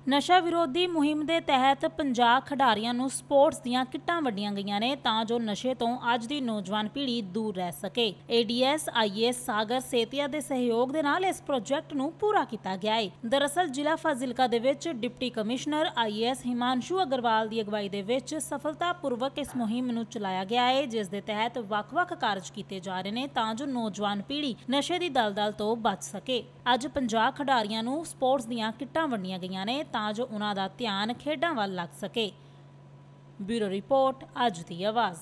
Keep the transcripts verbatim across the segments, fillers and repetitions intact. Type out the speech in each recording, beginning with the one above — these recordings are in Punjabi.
ਨਸ਼ਾ ਵਿਰੋਧੀ ਮੁਹਿੰਮ ਦੇ ਤਹਿਤ ਪੰਜਾਹ ਖਿਡਾਰੀਆਂ ਨੂੰ ਸਪੋਰਟਸ ਦੀਆਂ ਕਿੱਟਾਂ ਵੰਡੀਆਂ ਗਈਆਂ ਨੇ ਤਾਂ ਜੋ ਨਸ਼ੇ ਤੋਂ ਅੱਜ ਦੀ ਨੌਜਵਾਨ ਪੀੜ੍ਹੀ ਦੂਰ ਰਹਿ ਸਕੇ। A D S I A S Sagar Setia ਦੇ ਸਹਿਯੋਗ ਦੇ ਨਾਲ ਇਸ ਪ੍ਰੋਜੈਕਟ ਨੂੰ ਪੂਰਾ ਕੀਤਾ ਗਿਆ ਹੈ। ਦਰਅਸਲ ਜ਼ਿਲ੍ਹਾ ਫਾਜ਼ਿਲਕਾ ਦੇ ਵਿੱਚ deputy commissioner I A S Himanshu Aggarwal ਦੀ ਅਗਵਾਈ ਦੇ ਵਿੱਚ ਸਫਲਤਾਪੂਰਵਕ ਇਸ ਮੁਹਿੰਮ ਨੂੰ ਚਲਾਇਆ ਗਿਆ ਹੈ, ਜਿਸ ਦੇ ਤਹਿਤ ਵੱਖ-ਵੱਖ ਕਾਰਜ ਕੀਤੇ ਜਾ ਰਹੇ ਨੇ ਤਾਂ ਜੋ ਨੌਜਵਾਨ ਪੀੜ੍ਹੀ ਨਸ਼ੇ ਦੀ ਦਲਦਲ ਤੋਂ ਬਚ ਸਕੇ। ਅੱਜ ਪੰਜਾਹ ਖਿਡਾਰੀਆਂ ਨੂੰ ਸਪੋਰਟਸ ਦੀਆਂ ਕਿੱਟਾਂ ਵੰਡੀਆਂ ਗਈਆਂ ਨੇ ਤਾਂ ਜੋ ਉਹਨਾਂ ਦਾ ਧਿਆਨ ਖੇਡਾਂ ਵੱਲ ਲੱਗ ਸਕੇ। ਬਿਊਰੋ ਰਿਪੋਰਟ ਅੱਜ ਦੀ ਆਵਾਜ਼।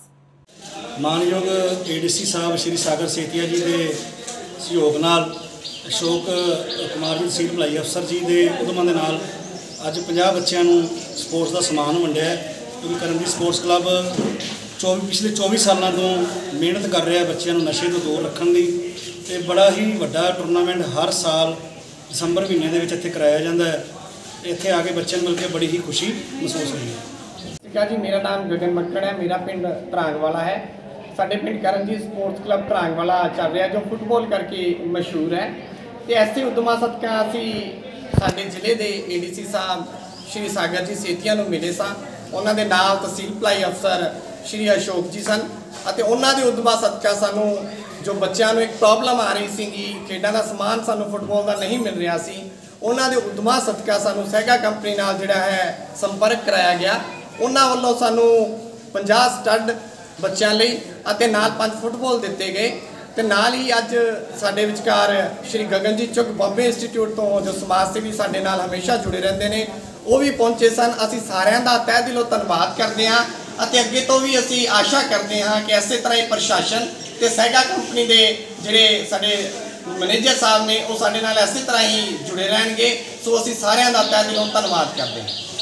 ਮਾਨਯੋਗ ਏ ਡੀ ਸੀ ਸਾਹਿਬ ਸ਼੍ਰੀ ਸਾਗਰ ਸੇਤੀਆ ਜੀ ਦੇ ਸਹਿਯੋਗ ਨਾਲ ਅਸ਼ੋਕ ਕੁਮਾਰ ਜੀ ਤਹਿਸੀਲ ਭਲਾਈ ਅਫਸਰ ਜੀ ਦੇ ਉਦਮਾਂ ਦੇ ਨਾਲ ਅੱਜ ਪੰਜਾਹ ਬੱਚਿਆਂ ਨੂੰ ਸਪੋਰਟਸ ਦਾ ਸਮਾਨ ਵੰਡਿਆ ਕਿਉਂਕਿ ਕਰਮਜੀਤ ਸਪੋਰਟਸ ਕਲੱਬ ਚੌਵੀ ਪਿਛਲੇ ਚੌਵੀ ਸਾਲਾਂ ਤੋਂ ਮਿਹਨਤ ਕਰ ਰਿਹਾ ਬੱਚਿਆਂ ਨੂੰ ਨਸ਼ੇ ਤੋਂ ਦੂਰ ਰੱਖਣ ਦੀ ਤੇ ਬੜਾ ਹੀ ਵੱਡਾ ਟੂਰਨਾਮੈਂਟ ਹਰ ਸਾਲ ਦਸੰਬਰ ਮਹੀਨੇ ਦੇ ਵਿੱਚ ਇੱਥੇ ਕਰਾਇਆ ਜਾਂਦਾ ਹੈ। ਇੱਥੇ ਆ ਕੇ ਬੱਚਿਆਂ ਨੂੰ ਮਿਲ ਕੇ ਬੜੀ ਹੀ ਖੁਸ਼ੀ ਮਹਿਸੂਸ ਹੋਈ ਹੈ। ਠੀਕ ਹੈ ਜੀ, ਮੇਰਾ ਨਾਮ ਗगन ਮੱਕੜ ਹੈ। ਮੇਰਾ ਪਿੰਡ ਧਰਾਂਗਵਾਲਾ ਹੈ। ਸਾਡੇ ਪਿੰਡ ਕਰਮਜੀਤ ਸਪੋਰਟਸ ਕਲੱਬ ਧਰਾਂਗਵਾਲਾ ਚੱਲ ਰਿਹਾ ਜੋ ਫੁੱਟਬਾਲ ਕਰਕੇ ਮਸ਼ਹੂਰ ਹੈ ਤੇ ਐਸੇ ਉਦਮਾਂ ਸਦਕਾ ਅਸੀਂ ਸਾਡੇ ਜ਼ਿਲ੍ਹੇ ਦੇ ਏ ਡੀ ਸੀ ਸਾਹਿਬ ਸ਼੍ਰੀ ਸਾਗਰ ਜੀ ਸੇਤੀਆ ਨੂੰ ਮਿਲੇ ਸਾਂ। ਉਹਨਾਂ ਦੇ ਨਾਲ ਤਹਿਸੀਲ ਭਲਾਈ ਅਫਸਰ ਸ਼੍ਰੀ ਅਸ਼ੋਕ ਜੀ ਸਨ ਅਤੇ ਉਹਨਾਂ ਦੇ ਉਦਮਾਂ ਸਦਕਾ ਸਾਨੂੰ ਜੋ ਬੱਚਿਆਂ ਨੂੰ ਇੱਕ ਪ੍ਰੋਬਲਮ ਆ ਰਹੀ ਸੀਗੀ, ਖੇਡਾਂ ਦਾ ਸਮਾਨ ਸਾਨੂੰ ਫੁੱਟਬਾਲ ਦਾ ਨਹੀਂ ਮਿਲ ਰਿਹਾ ਸੀ, ਉਹਨਾਂ ਦੇ ਉਦਮਾਂ ਸਦਕਾ ਸਾਨੂੰ ਸੈਗਾ ਕੰਪਨੀ ਨਾਲ ਜਿਹੜਾ ਹੈ ਸੰਪਰਕ ਕਰਾਇਆ ਗਿਆ। ਉਹਨਾਂ ਵੱਲੋਂ ਸਾਨੂੰ ਪੰਜਾਹ ਸਟੱਡ ਬੱਚਿਆਂ ਲਈ ਅਤੇ ਨਾਲ ਪੰਜ ਫੁੱਟਬਾਲ ਦਿੱਤੇ ਗਏ ਤੇ ਨਾਲ ਹੀ ਅੱਜ ਸਾਡੇ ਵਿਚਕਾਰ ਸ਼੍ਰੀ ਗਗਨਜੀਤ ਚੁੱਗ ਬੰਬੇ ਇੰਸਟੀਚਿਊਟ ਤੋਂ ਜੋ ਸਮਾਜ ਸੇਵੀ ਸਾਡੇ ਨਾਲ ਹਮੇਸ਼ਾ ਜੁੜੇ ਰਹਿੰਦੇ ਨੇ ਉਹ ਵੀ ਪਹੁੰਚੇ ਸਨ। ਅਸੀਂ ਸਾਰਿਆਂ ਦਾ ਤਹਿ ਦਿਲੋਂ ਧੰਨਵਾਦ ਕਰਦੇ ਹਾਂ ਅਤੇ ਅੱਗੇ ਤੋਂ ਵੀ ਅਸੀਂ ਆਸ਼ਾ ਕਰਦੇ ਹਾਂ ਕਿ ਇਸੇ ਤਰ੍ਹਾਂ ਹੀ ਪ੍ਰਸ਼ਾਸਨ ਤੇ ਸੈਗਾ ਕੰਪਨੀ ਦੇ ਜਿਹੜੇ ਸਾਡੇ ਮੈਨੇਜਰ ਸਾਹਿਬ ਨੇ ਉਹ ਸਾਡੇ ਨਾਲ ਇਸੇ ਤਰ੍ਹਾਂ ਹੀ ਜੁੜੇ ਰਹਿਣਗੇ। ਸੋ ਅਸੀਂ ਸਾਰਿਆਂ ਦਾ ਤਹਿ ਦਿਲੋਂ ਧੰਨਵਾਦ ਕਰਦੇ ਹਾਂ।